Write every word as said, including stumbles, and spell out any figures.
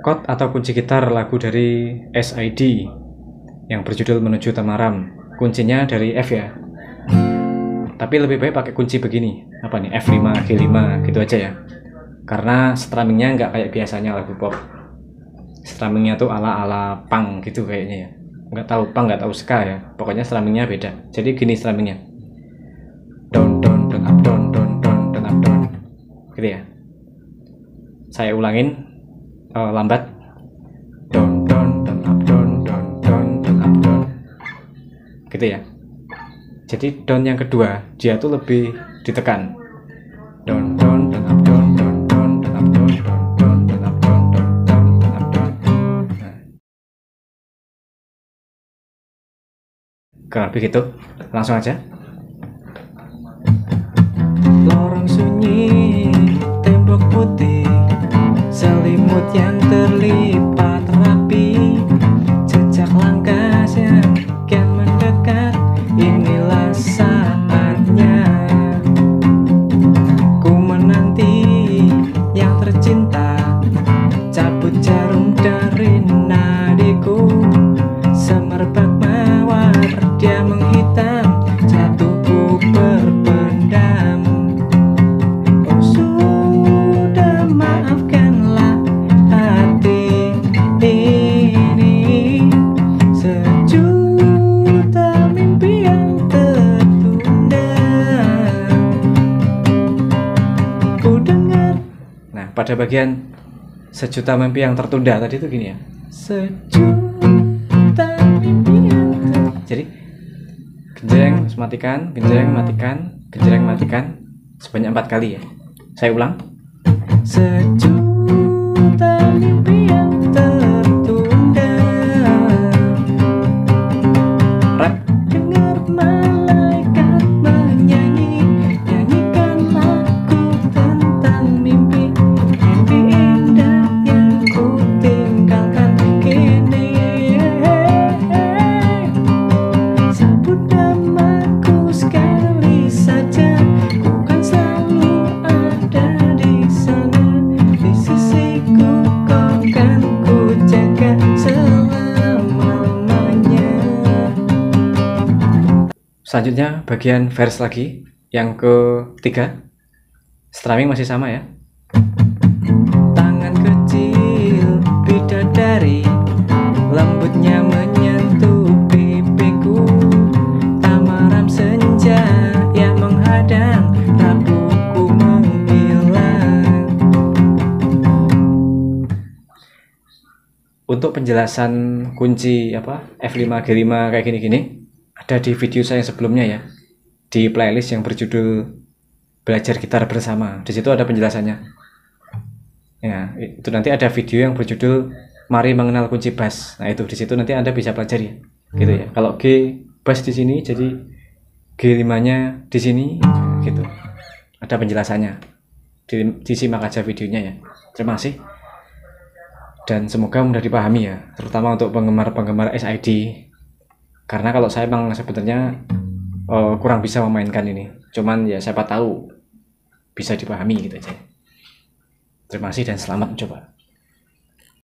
chord atau kunci gitar lagu dari S I D yang berjudul Menuju Temaram. Kuncinya dari F ya, tapi lebih baik pakai kunci begini, apa nih, F lima, G lima gitu aja ya, karena strummingnya nggak kayak biasanya lagu pop. Strummingnya tuh ala-ala punk gitu kayaknya ya, nggak tahu punk nggak tahu ska ya, pokoknya strummingnya beda. Jadi gini strummingnya, down down down up down down down down up down gitu ya. Saya ulangin uh, lambat, down down down up down down down down up down gitu ya. Jadi down yang kedua dia tuh lebih ditekan, down down down up down down down down up down down down down up down down down down up down. Nah, kurang lebih gitu, langsung aja. Lorong sunyi, tembok putih, selimut yang terlipat rapi, jejak langkah yang kian mendekat. Inilah saatnya ku menanti yang tercinta, cabut jarum dari nadiku, semerbak mawar dia menghitam, jatuhku berpendam. Oh sudah maafkanlah hati ini, sejuta mimpi yang tertunda ku dengar. Nah, pada bagian sejuta mimpi yang tertunda tadi itu gini ya, sejuta mimpi yang tertunda. Jadi genjreng matikan, genjreng matikan, genjreng matikan sebanyak empat kali ya. Saya ulang, sejuta mimpi yang tertunda. Rap. Dengar malaikat menyanyi, nyanyikan lagu tentang mimpi, mimpi indah yang ku tinggalkan kini. Sambut namaku sekali saja, ku kan selalu ada di sana, di sisiku kau kan ku jaga selamanya. Selanjutnya bagian verse lagi, yang ketiga. Strumming masih sama ya. Tangan kecil bidadari, lembutnya menyentuh pipiku, tamaram senja yang menghadang, rapuhku menghilang. Untuk penjelasan kunci apa F lima G lima kayak gini-gini ada di video saya sebelumnya ya, di playlist yang berjudul Belajar Gitar Bersama. Di situ ada penjelasannya. Ya, itu nanti ada video yang berjudul Mari Mengenal Kunci Bass. Nah, itu di situ nanti Anda bisa pelajari gitu ya. Kalau G bass di sini, jadi G lima-nya di sini gitu. Ada penjelasannya. Di, disimak aja videonya ya. Terima kasih. Dan semoga mudah dipahami ya, terutama untuk penggemar-penggemar S I D. Karena kalau saya memang sebenarnya uh, kurang bisa memainkan ini, cuman ya siapa tahu bisa dipahami gitu aja. Terima kasih dan selamat mencoba.